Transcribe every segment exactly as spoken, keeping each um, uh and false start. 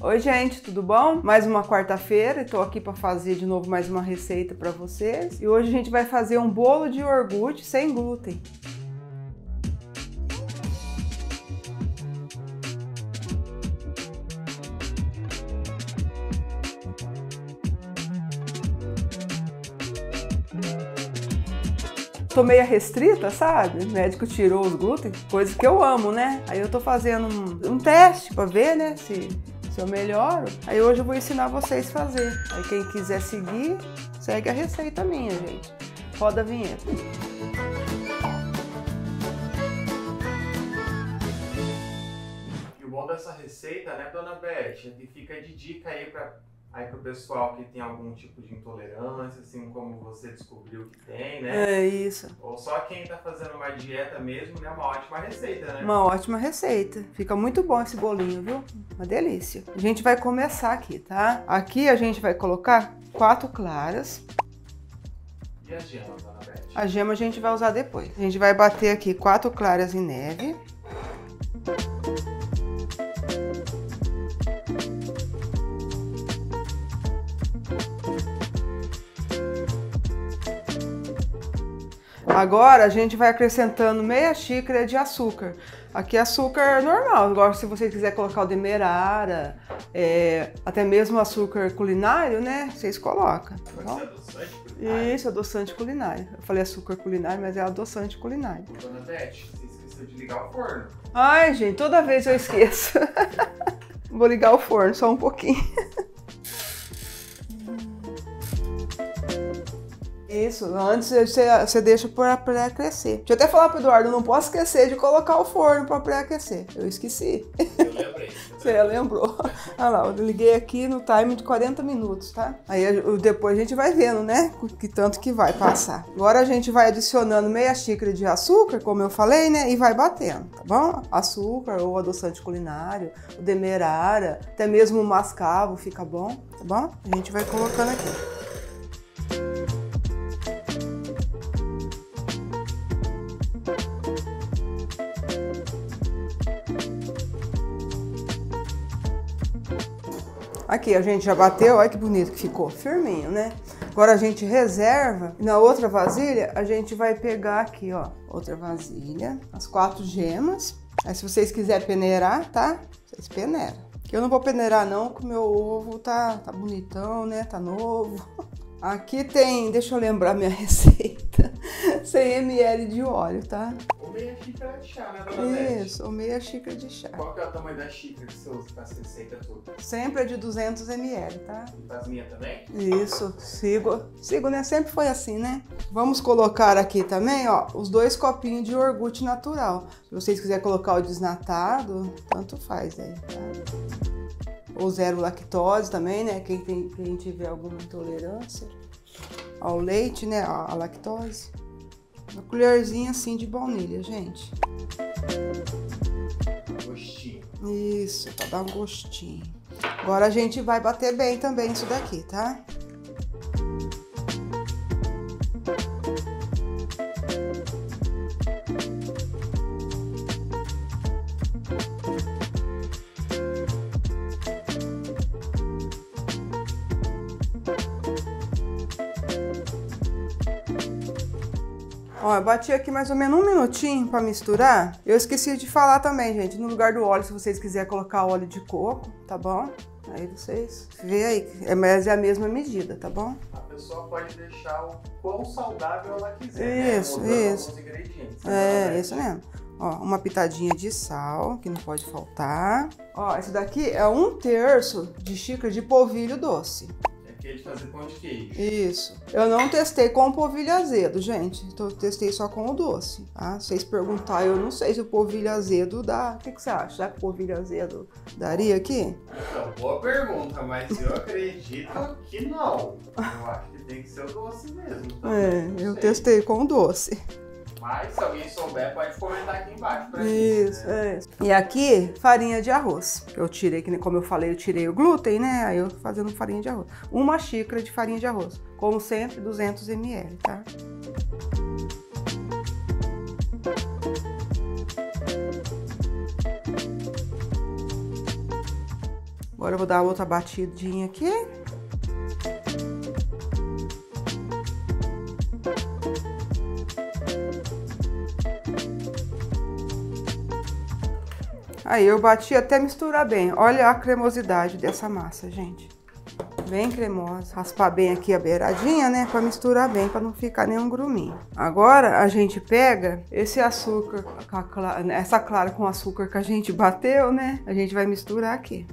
Oi gente, tudo bom? Mais uma quarta-feira, estou aqui para fazer de novo mais uma receita para vocês. E hoje a gente vai fazer um bolo de iogurte sem glúten. Tô meio restrita, sabe? O médico tirou os glúten, coisa que eu amo, né? Aí eu tô fazendo um, um teste para ver, né, se, se eu melhoro. Aí hoje eu vou ensinar vocês a fazer. Aí quem quiser seguir, segue a receita minha, gente. Roda a vinheta. E o bom dessa receita, né, dona Beth, é que fica de dica aí para aí pro pessoal que tem algum tipo de intolerância, assim como você descobriu que tem, né? É isso. Ou só quem tá fazendo uma dieta mesmo, né? Uma ótima receita, né? Uma ótima receita. Fica muito bom esse bolinho, viu? Uma delícia. A gente vai começar aqui, tá? Aqui a gente vai colocar quatro claras. E a gema, dona Beth? A gema a gente vai usar depois. A gente vai bater aqui quatro claras em neve. Agora a gente vai acrescentando meia xícara de açúcar. Aqui é açúcar normal. Agora, se você quiser colocar o demerara, é, até mesmo açúcar culinário, né? Vocês colocam. Tá bom? Isso é adoçante culinário? Isso, adoçante culinário. Eu falei açúcar culinário, mas é adoçante culinário. Dona Beth, você esqueceu de ligar o forno. Ai, gente, toda vez eu esqueço. Vou ligar o forno só um pouquinho. Isso, antes você, você deixa para pré-aquecer. Deixa eu até falar pro Eduardo, eu não posso esquecer de colocar o forno para pré-aquecer. Eu esqueci. Eu lembrei. Você lembrou? Olha lá, eu liguei aqui no time de quarenta minutos, tá? Aí depois a gente vai vendo, né? Que tanto que vai passar. Agora a gente vai adicionando meia xícara de açúcar, como eu falei, né? E vai batendo, tá bom? Açúcar ou adoçante culinário, o demerara, até mesmo o mascavo fica bom, tá bom? A gente vai colocando aqui. Aqui a gente já bateu, olha que bonito que ficou, firminho, né? Agora a gente reserva, na outra vasilha a gente vai pegar aqui, ó, outra vasilha, as quatro gemas. Aí se vocês quiserem peneirar, tá? Vocês peneiram. Eu não vou peneirar não, porque o meu ovo tá, tá bonitão, né? Tá novo. Aqui tem, deixa eu lembrar minha receita, cem mililitros de óleo, tá? Ou meia xícara de chá, né, dona Beth? Isso, ou meia xícara de chá. Qual que é o tamanho da xícara que você usa para essa receita toda? Sempre é de duzentos mililitros, tá? E faz minha também? Isso, sigo, sigo, né? Sempre foi assim, né? Vamos colocar aqui também, ó, os dois copinhos de iogurte natural. Se vocês quiserem colocar o desnatado, tanto faz aí, tá? Ou zero lactose também, né? Quem, tem, quem tiver alguma intolerância ao leite, né? A lactose. Uma colherzinha assim de baunilha, gente. Gostinho. Isso, pra dar um gostinho. Agora a gente vai bater bem também isso daqui, tá? Ó, eu bati aqui mais ou menos um minutinho pra misturar. Eu esqueci de falar também, gente, no lugar do óleo, se vocês quiserem colocar óleo de coco, tá bom? Aí vocês vê aí, é, mas é a mesma medida, tá bom? A pessoa pode deixar o quão saudável ela quiser, Isso, né? isso. Alguns ingredientes. É, isso mesmo. Ó, uma pitadinha de sal, que não pode faltar. Ó, esse daqui é um terço de xícara de polvilho doce. É de fazer pão de queijo. Isso. Eu não testei com o polvilho azedo, gente. Então, eu testei só com o doce, tá? Se vocês perguntarem, eu não sei se o polvilho azedo dá. O que, que você acha? Será que o polvilho azedo daria aqui? Então, boa pergunta, mas eu acredito que não. Eu acho que tem que ser o doce mesmo. É, Não eu sei. testei com o doce. Mas se alguém souber, pode comentar aqui embaixo pra gente. Isso, né? é isso. E aqui, farinha de arroz. Eu tirei, que como eu falei, eu tirei o glúten, né? Aí eu fazendo farinha de arroz. Uma xícara de farinha de arroz. Como sempre, duzentos mililitros, tá? Agora eu vou dar outra batidinha aqui. Aí eu bati até misturar bem. Olha a cremosidade dessa massa, gente. Bem cremosa. Raspar bem aqui a beiradinha, né? Pra misturar bem, pra não ficar nenhum gruminho. Agora a gente pega esse açúcar, essa clara com açúcar que a gente bateu, né? A gente vai misturar aqui.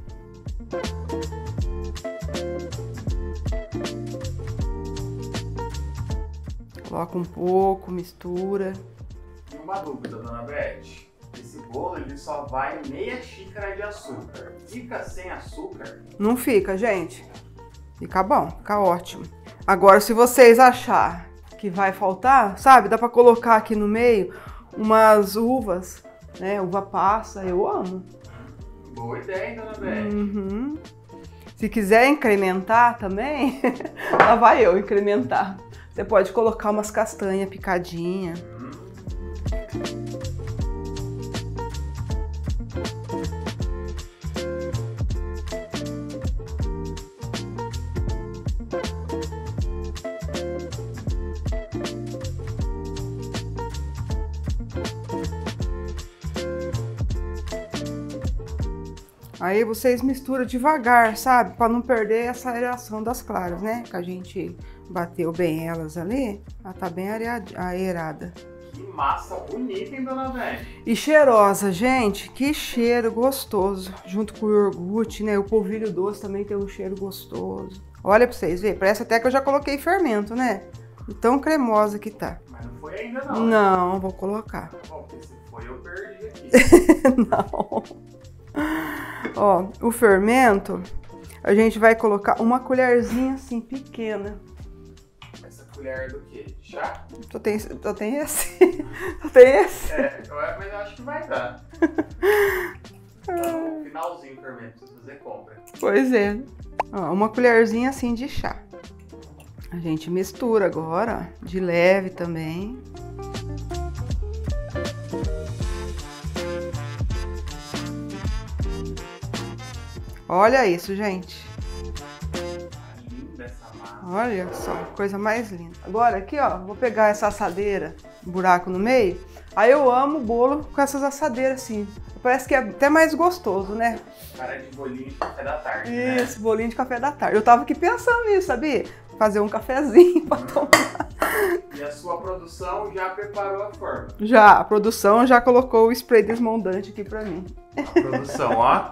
Coloca um pouco, mistura. E uma dúvida, dona Beth. Esse bolo ele só vai meia xícara de açúcar. Fica sem açúcar? Não fica, gente. Fica bom, fica ótimo. Agora, se vocês acharem que vai faltar, sabe? Dá pra colocar aqui no meio umas uvas, né? Uva passa, eu amo. Boa ideia, dona Beth. Uhum. Se quiser incrementar também, lá vai eu incrementar. Você pode colocar umas castanhas picadinhas. Aí vocês misturam devagar, sabe? Para não perder essa aeração das claras, né? Que a gente bateu bem elas ali. Ela tá bem aerada. Que massa bonita, hein, dona Beth? E cheirosa, gente. Que cheiro gostoso. Junto com o iogurte, né? O polvilho doce também tem um cheiro gostoso. Olha pra vocês verem. Parece até que eu já coloquei fermento, né? E tão cremosa que tá. Mas não foi ainda não. Não, né? Vou colocar. Bom, porque se foi eu perdi aqui. Não. Ó, o fermento, a gente vai colocar uma colherzinha assim, pequena. Essa colher é do quê? De chá? Só tem, só tem esse. Só tem esse. É, mas eu acho que vai dar. Tá no finalzinho o fermento, precisa fazer compra. Pois é. Ó, uma colherzinha assim de chá. A gente mistura agora, ó, de leve também. Olha isso, gente. Linda essa massa. Olha só, coisa mais linda. Agora aqui, ó, vou pegar essa assadeira, um buraco no meio. Aí eu amo bolo com essas assadeiras assim. Parece que é até mais gostoso, né? Cara de bolinho de café da tarde, né? Isso, bolinho de café da tarde. Eu tava aqui pensando nisso, sabia? Fazer um cafezinho pra tomar. E a sua produção já preparou a forma? Já, a produção já colocou o spray desmoldante aqui pra mim. A produção, ó.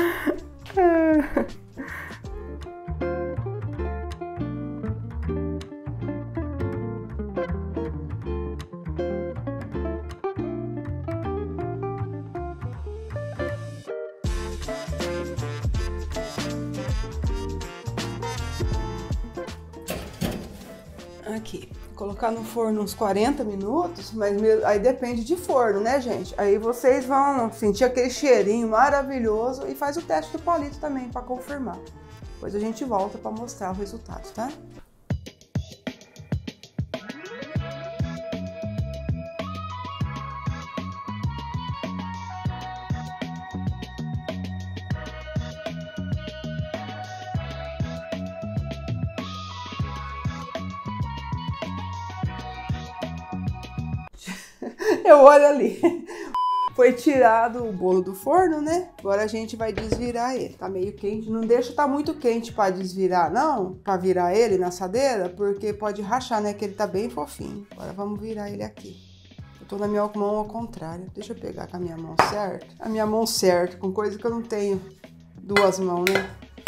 Aqui, colocar no forno uns quarenta minutos, mas mesmo, aí depende de forno, né, gente? Aí vocês vão sentir aquele cheirinho maravilhoso e faz o teste do palito também para confirmar. Depois a gente volta para mostrar o resultado, tá? Eu olho ali. Foi tirado o bolo do forno, né? Agora a gente vai desvirar ele. Tá meio quente. Não deixa tá muito quente para desvirar, não. Para virar ele na assadeira, porque pode rachar, né? Que ele tá bem fofinho. Agora vamos virar ele aqui. Eu tô na minha mão ao contrário. Deixa eu pegar com a minha mão certa. A minha mão certa, com coisa que eu não tenho duas mãos, né?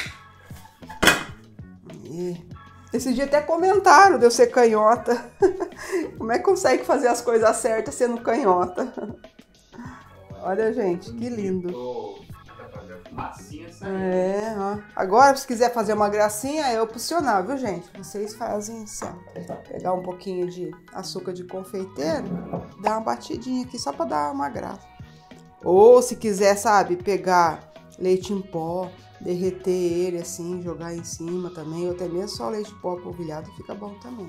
E... Esse dia até comentaram de eu ser canhota. Como é que consegue fazer as coisas certas sendo canhota? Olha, gente, que lindo. É, ó. Agora, se quiser fazer uma gracinha, é opcional, viu, gente? Vocês fazem assim, ó. Pegar um pouquinho de açúcar de confeiteiro, dar uma batidinha aqui só pra dar uma graça. Ou, se quiser, sabe, pegar leite em pó, derreter ele assim, jogar em cima também, ou até mesmo só leite em pó polvilhado fica bom também.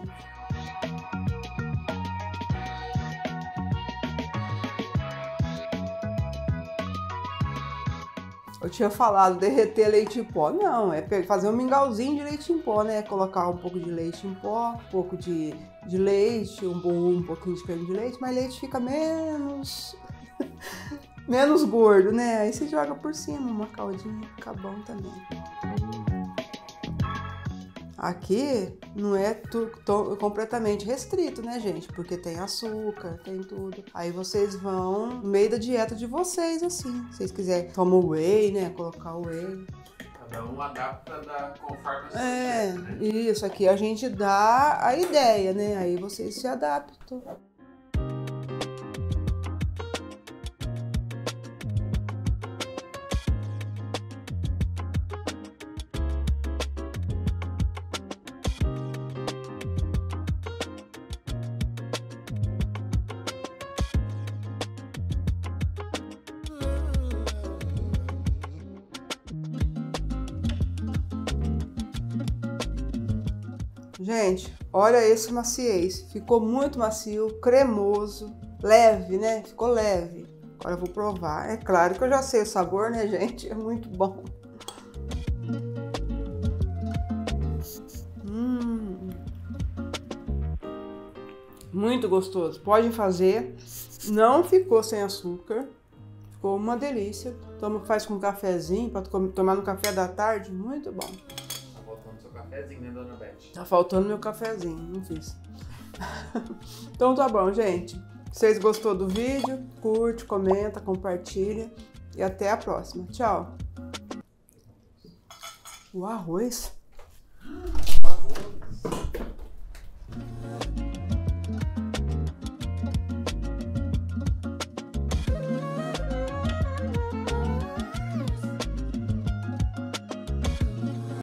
eu tinha falado derreter leite em pó. Não, é fazer um mingauzinho de leite em pó, né? Colocar um pouco de leite em pó, um pouco de, de leite, um, um pouquinho de creme de leite, mas leite fica menos... menos gordo, né? Aí você joga por cima uma caldinha, fica bom também. Aqui não é tu, to, completamente restrito, né, gente? Porque tem açúcar, tem tudo. Aí vocês vão no meio da dieta de vocês, assim. Se vocês quiserem tomar whey, né? Colocar whey. Cada um adapta da, conforme a sua É, dieta, né? isso. Aqui a gente dá a ideia, né? Aí vocês se adaptam. Gente, olha esse maciez, ficou muito macio, cremoso, leve, né? Ficou leve. Agora eu vou provar. É claro que eu já sei o sabor, né, gente? É muito bom. Hum, muito gostoso. Podem fazer. Não ficou sem açúcar. Ficou uma delícia. Toma, faz com um cafezinho, para tomar no café da tarde. Muito bom. Cafezinho, né, dona Beth? Tá faltando meu cafezinho, não fiz. Então tá bom, gente. Se vocês gostou do vídeo, curte, comenta, compartilha e até a próxima. Tchau. O arroz